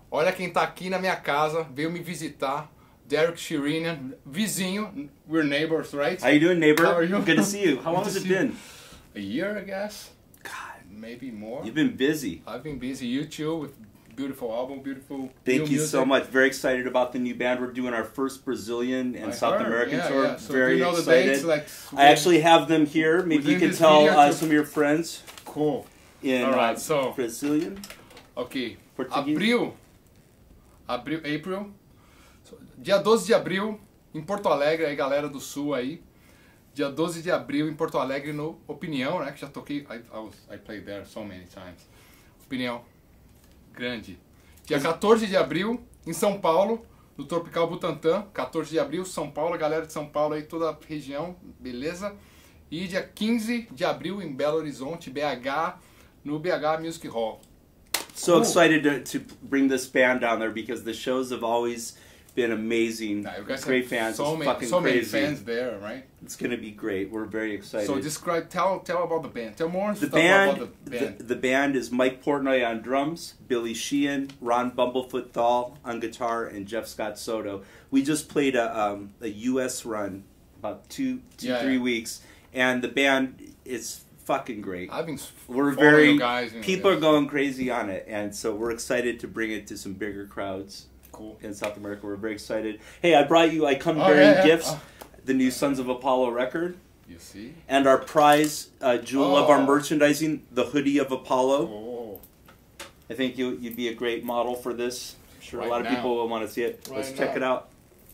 Olha quem tá aqui na minha casa, veio me visitar. Derek Sherinian, vizinho. We're neighbors, right? How you doing, neighbor? How are you? Good to see you. How long has it been? A year, I guess. God, Maybe more. you've been busy. I've been busy. You too, with beautiful album, beautiful Thank new you music. so much. Very excited about the new band. We're doing our first Brazilian and I South heard, American yeah, tour. yeah. So Very do you know excited. the dates? Like, I actually have them here. Maybe you within can this tell video to- some of your friends Cool. in Alright, so- Brazilian. Ok. Português. April. Dia 12 de abril, em Porto Alegre, aí galera do Sul aí. Dia 12 de abril em Porto Alegre no Opinião, né? Que já toquei. I played there so many times. Opinião. Grande. Dia 14 de abril em São Paulo, no Tropical Butantã. 14 de abril, São Paulo, galera de São Paulo aí, toda a região, beleza? E dia 15 de abril em Belo Horizonte, BH, no BH Music Hall. So Cool. excited to bring this band down there because the shows have always been amazing. Now, you guys Great have fans. so It's many, fucking so many crazy. fans there, right? It's gonna be great. We're very excited. So tell about the band. Tell more The stuff band, about the band. the band is Mike Portnoy on drums, Billy Sheehan, Ron Bumblefoot Thal on guitar, and Jeff Scott Soto. We just played a U.S. run about 3 weeks, and the band is fucking great. I've been We're following very you guys. people are going crazy on it, and so we're excited to bring it to some bigger crowds Cool. in South America. We're very excited. Hey, I come bearing gifts. The new Sons of Apollo record. You see? And our prize jewel of our Oh. merchandising, the hoodie of Apollo. Oh, I think you'd be a great model for this. I'm sure a lot of Right people now. will want to see it. Let's Right check now. it out.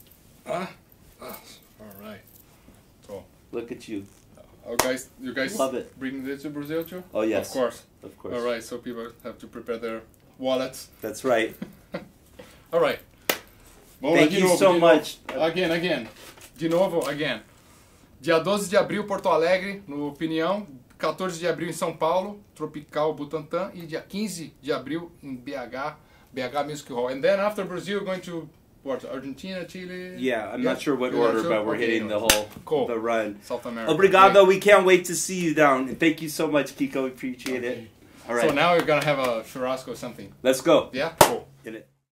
all right. So, Look at you. you guys Love it. bring this to Brazil too? Oh, yes. Of course. Of course. All right. So people have to prepare their wallets. That's right. All right. Vamos lá, Thank de you novo, so de much. novo. Again. De novo, again. Dia 12 de abril, Porto Alegre, no Opinião. 14 de abril em São Paulo, Tropical Butantã. E dia 15 de abril em BH Music Hall. And then after Brazil, going to what? Argentina, Chile? Yeah, I'm not sure what You're not order, sure? but we're Okay, hitting the anyways. whole Cool. the run. South America. Obrigado. Great. We can't wait to see you down. And thank you so much, Kiko. We appreciate it. All right. So now we're going to have a churrasco or something. Let's go. Yeah? Cool. Get it.